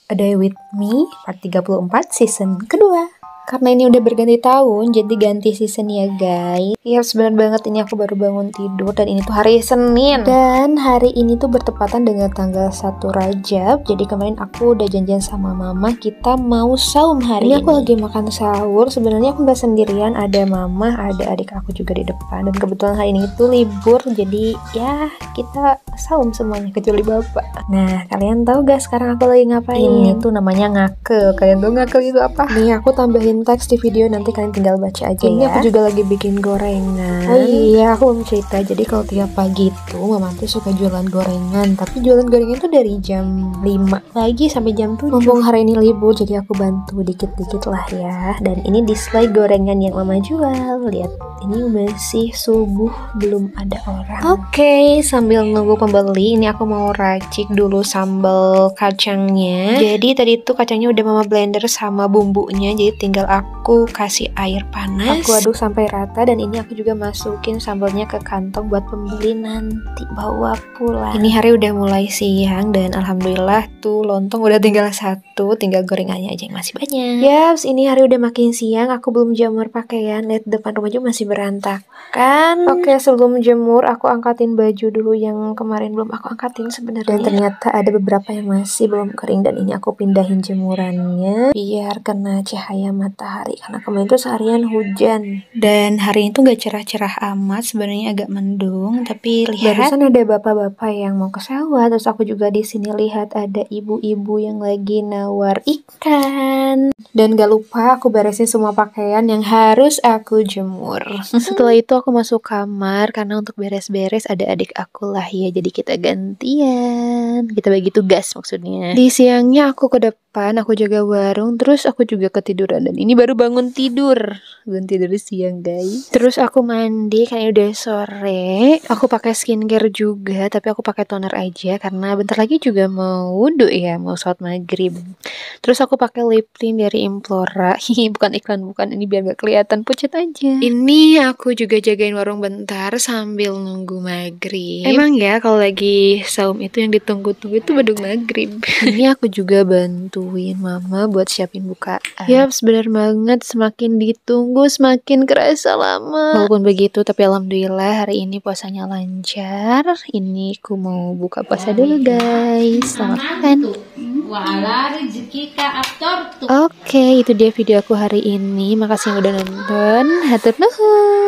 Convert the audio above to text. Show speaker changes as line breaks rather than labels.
A Day With Me part 34 season kedua. Karena ini udah berganti tahun, jadi ganti season ya guys. Ya bener banget, ini aku baru bangun tidur dan ini tuh hari Senin. Dan hari ini tuh bertepatan dengan tanggal 1 Rajab. Jadi kemarin aku udah janjian sama mama, kita mau saum hari ini. Aku lagi makan sahur, sebenarnya aku gak sendirian, ada mama, ada adik aku juga di depan. Dan kebetulan hari ini tuh libur, jadi ya kita saum semuanya kecuali bapak. Nah, kalian tahu gak sekarang aku lagi ngapain? Ini tuh namanya ngakel. Kalian tahu ngakel itu apa? Nih aku tambahin teks di video, nanti kalian tinggal baca aja ini ya. Aku juga lagi bikin gorengan. Oh iya, aku belum cerita. Jadi kalau tiap pagi tuh mama tuh suka jualan gorengan. Tapi jualan gorengan tuh dari jam 5 pagi sampai jam 7. Mumpung hari ini libur, jadi aku bantu dikit-dikit lah ya. Dan ini display gorengan yang mama jual. Lihat, ini masih subuh, belum ada orang. Oke, sambil nunggu pembeli, ini aku mau racik dulu sambal kacangnya. Jadi tadi tuh kacangnya udah mama blender sama bumbunya, jadi tinggal aku kasih air panas, aku aduk sampai rata, dan ini aku juga masukin sambalnya ke kantong buat pembeli nanti bawa pulang. Ini hari udah mulai siang dan alhamdulillah tuh lontong udah tinggal satu, tinggal gorengannya aja yang masih banyak. Yaps, ini hari udah makin siang, aku belum jamur pakaian, lihat depan rumah juga masih berantakan. Oke, sebelum jemur aku angkatin baju dulu yang kemarin belum aku angkatin sebenarnya. Dan ternyata ada beberapa yang masih belum kering, dan ini aku pindahin jemurannya biar kena cahaya matahari karena kemarin tuh seharian hujan. Dan hari ini tuh gak cerah-cerah amat, sebenarnya agak mendung, tapi lihat barusan ada bapak-bapak yang mau ke sawah. Terus aku juga di sini lihat ada ibu-ibu yang lagi nawar ikan. Dan gak lupa aku beresin semua pakaian yang harus aku jemur. Setelah itu aku masuk kamar karena untuk beres-beres ada adik aku lah ya, jadi kita gantian, kita bagi tugas maksudnya. Di siangnya aku ke depan, aku jaga warung, terus aku juga ketiduran, dan ini baru bangun tidur siang guys. Terus aku mandi karena udah sore, aku pakai skincare juga, tapi aku pakai toner aja karena bentar lagi juga mau wudhu ya, mau sholat maghrib. Terus aku pakai lip tint dari Implora. Bukan iklan, bukan, ini biar gak kelihatan, pucet aja. Ini aku juga jagain warung bentar sambil nunggu maghrib. Emang ya kalau lagi saum itu yang ditunggu-tunggu itu beduk maghrib. Ini aku juga bantuin mama buat siapin bukaan. Yaps, bener banget, semakin ditunggu semakin kerasa lama. Walaupun begitu, tapi alhamdulillah hari ini puasanya lancar. Ini aku mau buka puasa dulu guys. Selamat makan. Oke, itu dia video aku hari ini. Makasih yang udah nonton. Hatur nuhun.